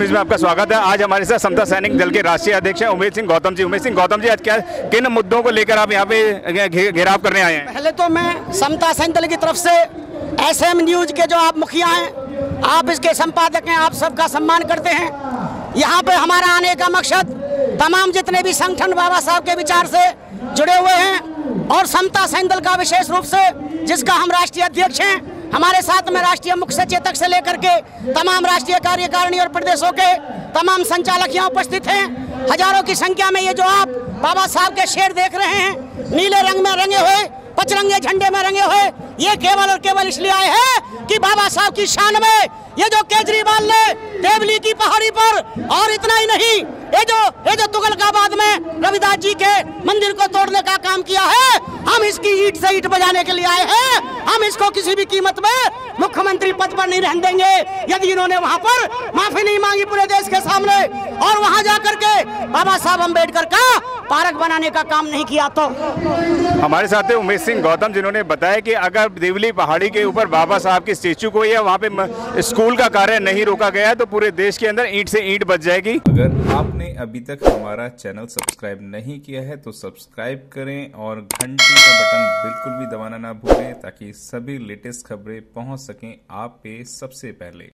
Office में आपका स्वागत है। आज हमारे साथ समता सैनिक दल के राष्ट्रीय अध्यक्ष हैं उमेश सिंह गौतम जी। उमेश सिंह गौतम जी, आज क्या किन मुद्दों को लेकर आप यहाँ पे घेराव करने आए हैं? पहले तो मैं समता सैनिक दल की तरफ से एसएम न्यूज के जो आप मुखिया हैं, आप इसके संपादक हैं, आप सबका सम्मान करते हैं। यहाँ पे हमारा आने का मकसद तमाम जितने भी संगठन बाबा साहब के विचार से जुड़े हुए हैं और समता सैनिक दल का विशेष रूप से जिसका हम राष्ट्रीय अध्यक्ष हैं, हमारे साथ में राष्ट्रीय मुख्य सचेतक से लेकर के तमाम राष्ट्रीय कार्यकारिणी और प्रदेशों के तमाम संचालक यहाँ उपस्थित हैं। हजारों की संख्या में ये जो आप बाबा साहब के शेर देख रहे हैं, नीले रंग में रंगे हुए, पचरंगे झंडे में रंगे हुए, ये केवल और केवल इसलिए आए हैं कि बाबा साहब की शान में ये जो केजरीवाल ने देवली की पहाड़ी पर, और इतना ही नहीं, ये जो तुगलकाबाद में रविदास जी के मंदिर को तोड़ने का काम किया है, हम इसकी ईंट से ईंट बजाने के लिए आए हैं। हम इसको किसी भी कीमत में मुख्यमंत्री पद पर नहीं रहने देंगे यदि इन्होंने वहाँ पर माफी नहीं मांगी पूरे देश के सामने और वहाँ जाकर के बाबा साहब अम्बेडकर का पार्क बनाने का काम नहीं किया। तो हमारे साथ है उमेश सिंह गौतम, जिन्होंने बताया कि अगर देवली पहाड़ी के ऊपर बाबा साहब के स्टेचू को या वहाँ पे स्कूल का कार्य नहीं रोका गया तो पूरे देश के अंदर ईंट से ईंट बच जाएगी। अगर आपने अभी तक हमारा चैनल सब्सक्राइब नहीं किया है तो सब्सक्राइब करें और घंटी का बटन बिल्कुल भी दबाना ना भूलें ताकि सभी लेटेस्ट खबरें पहुंच सकें आप पे सबसे पहले।